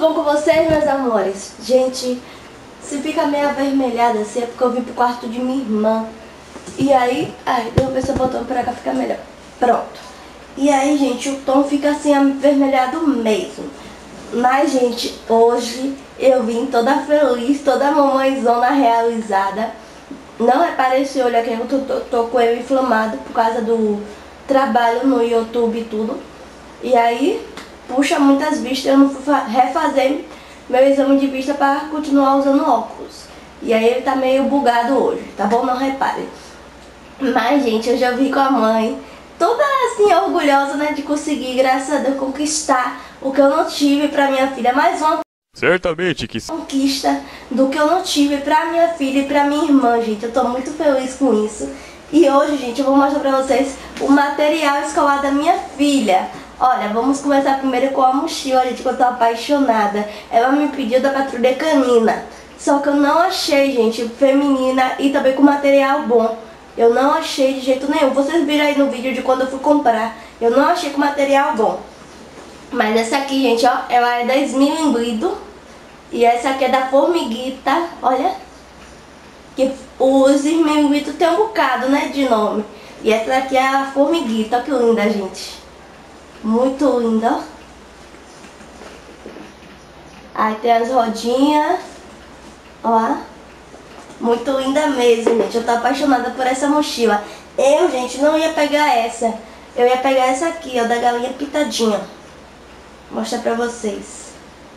bom com vocês, meus amores? Gente, se fica meio avermelhada assim é porque eu vim pro quarto de minha irmã. E aí, deixa eu ver se eu boto pra cá fica melhor. Pronto. E aí, gente, o tom fica assim avermelhado mesmo. Mas, gente, hoje eu vim toda feliz, toda mamãezona realizada. Não repare esse olho aqui, eu tô com ele inflamado por causa do trabalho no YouTube e tudo. E aí, puxa muitas vistas, eu não fui refazer meu exame de vista para continuar usando óculos. E aí ele tá meio bugado hoje, tá bom? Não repare. Mas, gente, eu já vi com a mãe, toda assim orgulhosa, né, de conseguir, graças a Deus, conquistar o que eu não tive pra minha filha. Mais uma certamente que conquista do que eu não tive pra minha filha e pra minha irmã, gente. Eu tô muito feliz com isso. E hoje, gente, eu vou mostrar pra vocês o material escolar da minha filha. Olha, vamos começar primeiro com a mochila, gente, que eu tô apaixonada. Ela me pediu da Patrulha Canina, só que eu não achei, gente, feminina e também com material bom. Eu não achei de jeito nenhum. Vocês viram aí no vídeo de quando eu fui comprar. Eu não achei com material bom. Mas essa aqui, gente, ó, ela é da Esmilinguido. E essa aqui é da Formiguita. Olha. Que os Esmilinguido tem um bocado, né, de nome. E essa daqui é a Formiguita. Olha que linda, gente. Muito linda, ó. Aí tem as rodinhas. Ó. Muito linda mesmo, gente. Eu tô apaixonada por essa mochila. Eu, gente, não ia pegar essa. Eu ia pegar essa aqui, ó, da Galinha Pitadinha. Vou mostrar pra vocês.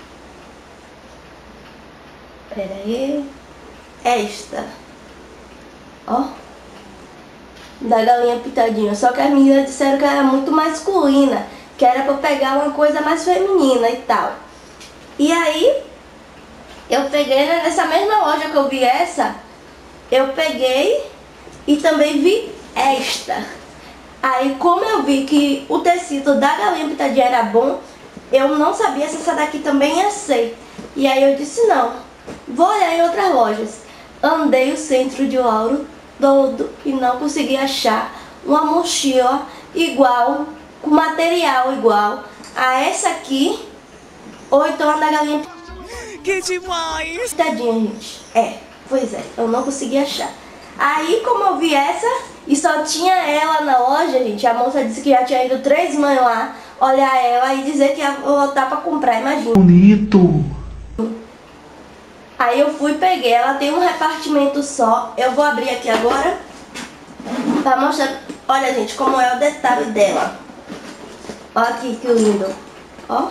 Pera aí. Esta. Ó. Da Galinha Pitadinha. Só que as meninas disseram que era muito masculina. Que era pra eu pegar uma coisa mais feminina e tal. E aí, eu peguei, né, nessa mesma loja que eu vi essa, eu peguei e também vi esta. Aí, como eu vi que o tecido da Galinha Pitadinha era bom, eu não sabia se essa daqui também ia ser. E aí eu disse, não, vou olhar em outras lojas. Andei o centro de Lauro todo e não consegui achar uma mochila igual, com material igual a essa aqui, ou então a da Galinha Pitadinha. Que demais! Tadinha, gente. Pois é, eu não consegui achar. Aí, como eu vi essa e só tinha ela na loja, gente, a moça disse que já tinha ido 3 mães lá olhar ela e dizer que ia voltar pra comprar, imagina. Bonito! Aí eu fui e peguei, ela tem um repartimento só. Eu vou abrir aqui agora pra mostrar, olha, gente, como é o detalhe dela. Olha aqui que lindo, ó.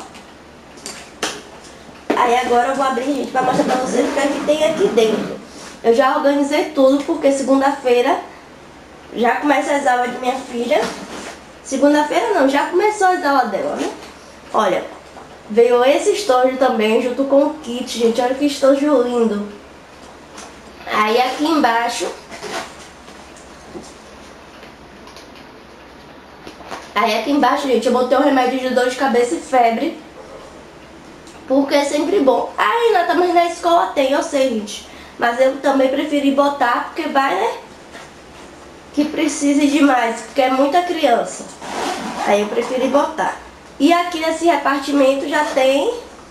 Aí agora eu vou abrir, gente, pra mostrar pra vocês o que é que tem aqui dentro. Eu já organizei tudo, porque segunda-feira já começa as aulas de minha filha. Segunda-feira não, já começou as aulas dela, né? Olha, veio esse estojo também, junto com o kit, gente. Olha que estojo lindo. Aí aqui embaixo... gente, eu botei um remédio de dor de cabeça e febre. Porque é sempre bom. Aí, Renata, mas na escola tem, eu sei, gente. Mas eu também preferi botar, porque vai, né? Que precise de mais, porque é muita criança. Aí eu preferi botar. E aqui nesse repartimento já tem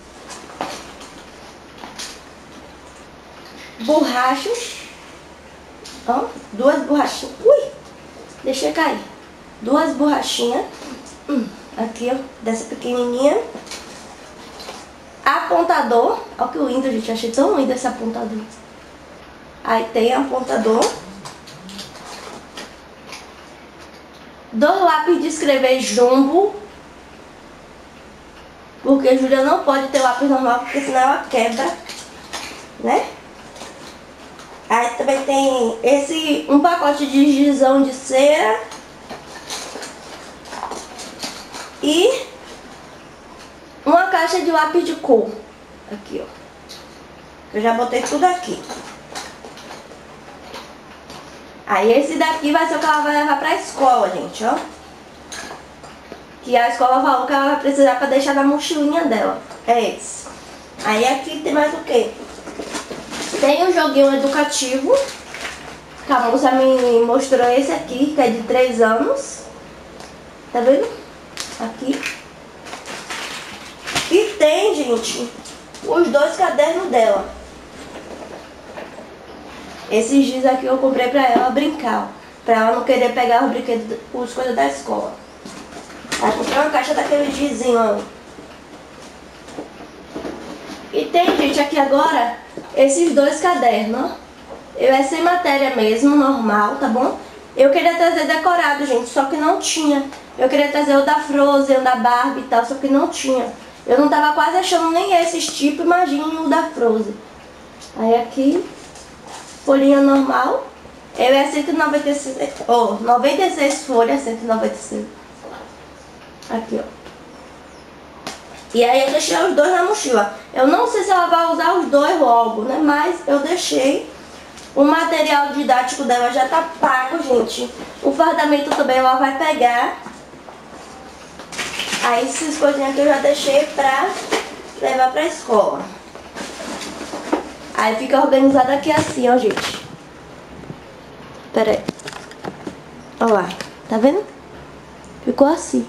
borrachas. Ó, 2 borrachinhas. Ui, deixei cair. 2 borrachinhas. Aqui, ó, dessa pequenininha. Apontador, olha que lindo, gente, achei tão lindo esse apontador. Aí tem apontador. 2 lápis de escrever jumbo, porque a Júlia não pode ter lápis normal, porque senão ela quebra, né? Aí também tem um pacote de gizão de cera. E uma caixa de lápis de cor. Aqui, ó. Eu já botei tudo aqui. Aí esse daqui vai ser o que ela vai levar pra escola, gente, ó. Que a escola falou que ela vai precisar pra deixar na mochilinha dela. É esse. Aí aqui tem mais o quê? Tem um joguinho educativo. Que a moça me mostrou esse aqui, que é de 3 anos. Tá vendo? Aqui. E tem, gente, os 2 cadernos dela. Esses dias aqui eu comprei pra ela brincar, pra ela não querer pegar os brinquedos, as coisas da escola. Aí comprei uma caixa daquele gizinho, ó. E tem, gente, aqui agora, esses 2 cadernos, ó. É sem matéria mesmo, normal, tá bom? Eu queria trazer decorado, gente, só que não tinha. Eu queria trazer o da Frozen, o da Barbie e tal, só que não tinha. Eu não tava quase achando nem esses tipos, imagine o da Frozen. Aí aqui, folhinha normal. É 196, 96 folhas, 196. Aqui, ó. E aí eu deixei os 2 na mochila. Eu não sei se ela vai usar os 2 logo, né? Mas eu deixei. O material didático dela já tá pago, gente. O fardamento também ela vai pegar. Aí essas coisinhas que eu já deixei pra levar pra escola. Aí fica organizado aqui assim, ó, gente. Pera aí. Olha lá. Tá vendo? Ficou assim.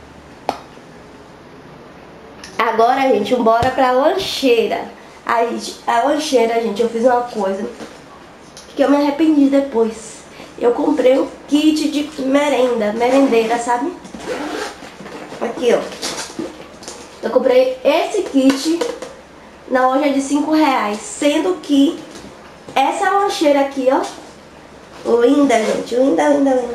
Agora, gente, bora pra lancheira. A lancheira, gente, eu fiz uma coisa que eu me arrependi depois. Eu comprei um kit de merendeira, sabe? Aqui, ó. Eu comprei esse kit na loja de R$5, sendo que essa lancheira aqui, ó, linda, gente, linda.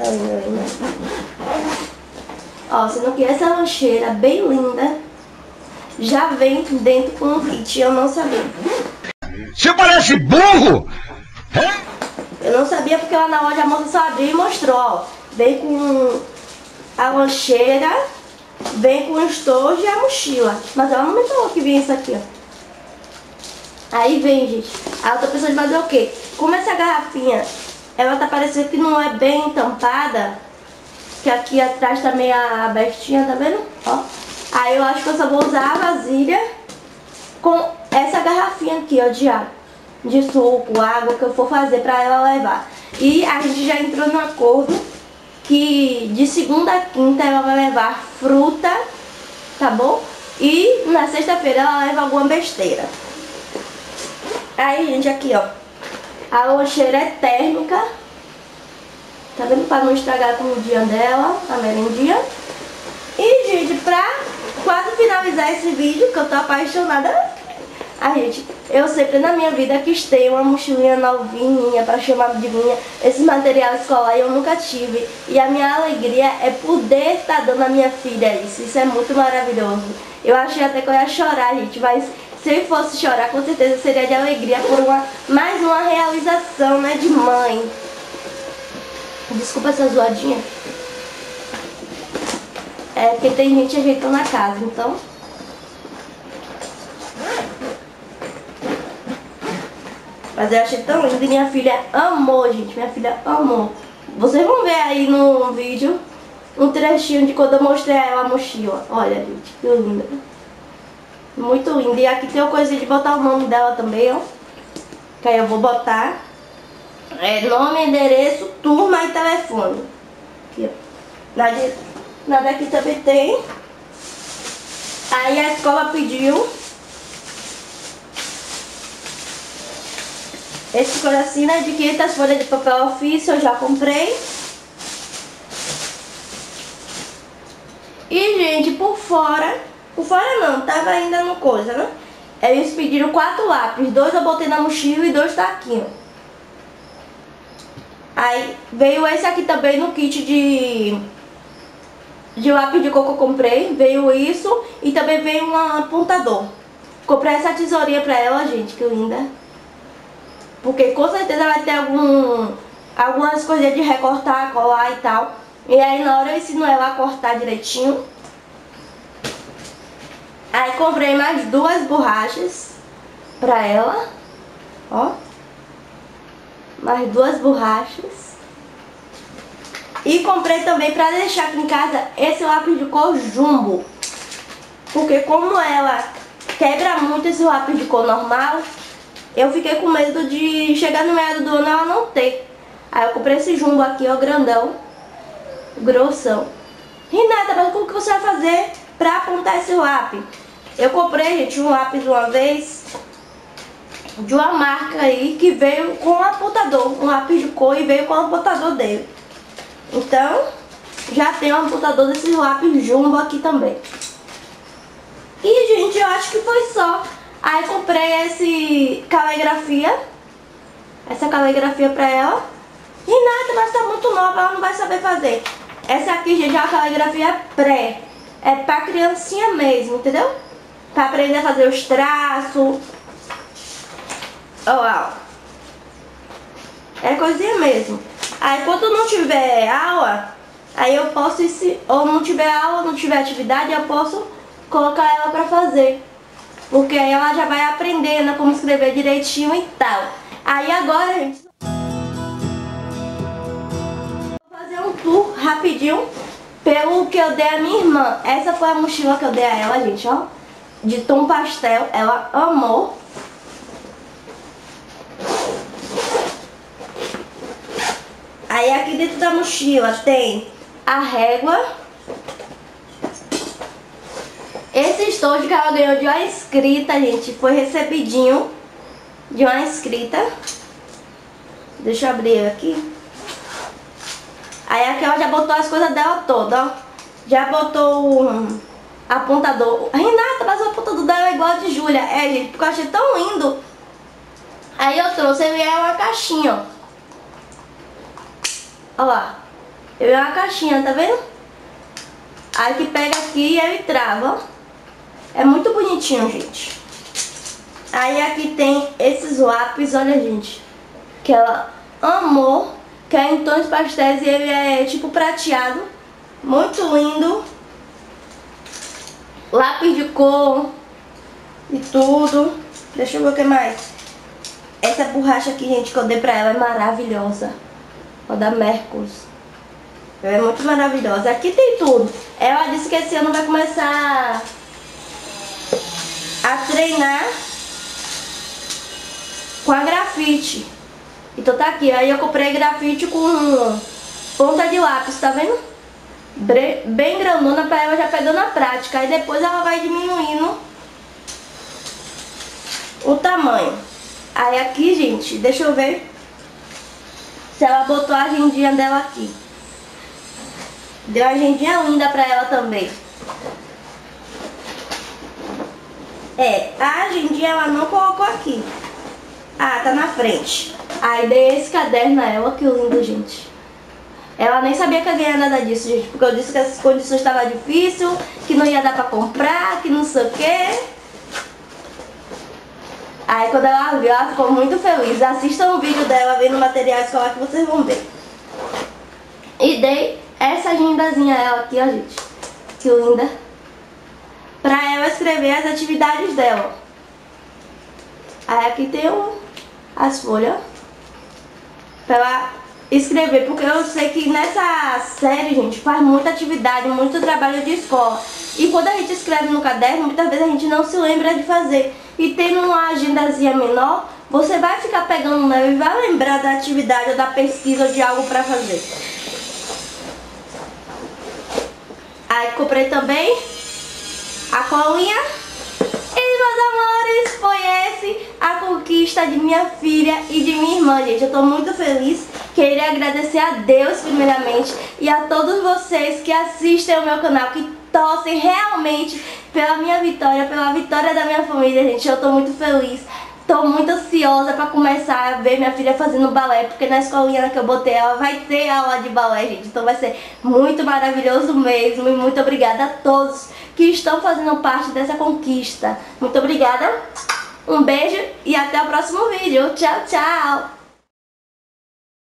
Ó, sendo que essa lancheira bem linda já vem dentro com um kit, eu não sabia. Você parece burro! Eu não sabia porque lá na loja a moça só abriu e mostrou, ó. Vem com a lancheira, vem com o estojo e a mochila. Mas ela não me falou que vinha isso aqui, ó. Aí vem, gente. Aí eu tô pensando em fazer o quê? Como essa garrafinha, ela tá parecendo que não é bem tampada, que aqui atrás tá meio abertinha, tá vendo? Ó. Aí eu acho que eu só vou usar a vasilha com essa garrafinha aqui, ó, de água. De suco, água que eu for fazer pra ela levar. E a gente já entrou no acordo que de segunda a quinta ela vai levar fruta, tá bom? E na sexta-feira ela leva alguma besteira. Aí, gente, aqui, ó, a lancheira é térmica, tá vendo? Pra não estragar a comidinha dela, a merendinha. E, gente, pra quase finalizar esse vídeo, que eu tô apaixonada. Gente, eu sempre na minha vida quis ter uma mochilinha novinha pra chamar de minha. Esse material escolar eu nunca tive. E a minha alegria é poder estar dando à minha filha isso. Isso é muito maravilhoso. Eu achei até que eu ia chorar, gente, mas se eu fosse chorar, com certeza seria de alegria por mais uma realização, né, de mãe. Desculpa essa zoadinha. É porque tem gente ajeitando a casa, então... Mas eu achei tão lindo e minha filha amou, gente. Minha filha amou. Vocês vão ver aí no vídeo um trechinho de quando eu mostrei a ela a mochila. Olha, gente, que linda. Muito linda. E aqui tem uma coisinha de botar o nome dela também, ó. Que aí eu vou botar nome, endereço, turma e telefone. Aqui, ó. Na daqui também tem. Aí a escola pediu esse coração, né, de 500 folhas de papel ofício, eu já comprei. E, gente, por fora não, tava ainda no coisa, né? Eles pediram 4 lápis, 2 eu botei na mochila e 2 tá aqui, ó. Aí veio esse aqui também no kit de lápis de cor que eu comprei, veio isso e também veio um apontador. Comprei essa tesourinha pra ela, gente, que linda. Porque com certeza vai ter algumas coisinhas de recortar, colar e tal. E aí na hora eu ensino ela a cortar direitinho. Aí comprei mais 2 borrachas pra ela. Ó. Mais 2 borrachas. E comprei também pra deixar aqui em casa esse lápis de cor jumbo. Porque como ela quebra muito esse lápis de cor normal, eu fiquei com medo de chegar no meio do ano e ela não ter. Aí eu comprei esse jumbo aqui, ó, grandão, grossão. Renata, mas como que você vai fazer pra apontar esse lápis? Eu comprei, gente, um lápis uma vez de uma marca aí que veio com um apontador, um lápis de cor e veio com o apontador dele. Então, já tem um apontador desses lápis jumbo aqui também. E, gente, eu acho que foi só. Aí comprei essa caligrafia pra ela. Renata, mas tá muito nova, ela não vai saber fazer. Essa aqui, gente, é uma caligrafia pré. É pra criancinha mesmo, entendeu? Pra aprender a fazer os traços. Ó. É coisinha mesmo. Aí quando não tiver aula, aí eu posso, ou não tiver aula, não tiver atividade, eu posso colocar ela pra fazer. Porque aí ela já vai aprendendo como escrever direitinho e tal. Aí agora, gente, vou fazer um tour rapidinho pelo que eu dei a minha irmã. Essa foi a mochila que eu dei a ela, gente, ó. De tom pastel, ela amou. Aí aqui dentro da mochila tem a régua. Esse estojo que ela ganhou de uma inscrita, gente, foi recebidinho de uma inscrita. Deixa eu abrir aqui. Aí aqui ela já botou as coisas dela toda, ó. Já botou um apontador. Renata, mas o apontador dela é igual a de Júlia. É, gente, porque eu achei tão lindo. Aí eu trouxe, ele é uma caixinha, ó. Olha lá. Ele é uma caixinha, tá vendo? Aí que pega aqui e ele trava, ó. É muito bonitinho, gente. Aí aqui tem esses lápis, olha, gente, que ela amou, que é em tons pastéis e ele é tipo prateado. Muito lindo. Lápis de cor e tudo. Deixa eu ver o que mais. Essa borracha aqui, gente, que eu dei pra ela é maravilhosa. Ó, da Mercos. Ela é muito maravilhosa. Aqui tem tudo. Ela disse que esse ano vai começar a treinar com a grafite. Então tá aqui. Aí eu comprei grafite com ponta de lápis, tá vendo? Bem grandona pra ela já pegando a prática. Aí depois ela vai diminuindo o tamanho. Aí aqui, gente, deixa eu ver se ela botou a agendinha dela aqui. Deu uma agendinha linda pra ela também. É, a agendinha ela não colocou aqui. Ah, tá na frente. Aí dei esse caderno a ela, que lindo, gente. Ela nem sabia que eu ganhar nada disso, gente, porque eu disse que as condições estavam difíceis, que não ia dar pra comprar, que não sei o quê. Aí quando ela viu, ela ficou muito feliz. Assistam o vídeo dela vendo o material escolar que vocês vão ver. E dei essa agendazinha a ela aqui, ó, gente. Que linda. Pra ela escrever as atividades dela. Aí aqui tem as folhas pra ela escrever, porque eu sei que nessa série, gente, faz muita atividade, muito trabalho de escola. E quando a gente escreve no caderno, muitas vezes a gente não se lembra de fazer. E tendo uma agendazinha menor, você vai ficar pegando nela e vai lembrar da atividade ou da pesquisa ou de algo pra fazer. Aí comprei também a colinha. E, meus amores, foi a conquista de minha filha e de minha irmã, gente. Eu tô muito feliz. Queria agradecer a Deus primeiramente e a todos vocês que assistem ao meu canal, que torcem realmente pela minha vitória, pela vitória da minha família, gente. Eu tô muito feliz. Tô muito ansiosa pra começar a ver minha filha fazendo balé, porque na escolinha que eu botei ela vai ter aula de balé, gente. Então vai ser muito maravilhoso mesmo. E muito obrigada a todos que estão fazendo parte dessa conquista. Muito obrigada. Um beijo e até o próximo vídeo. Tchau, tchau.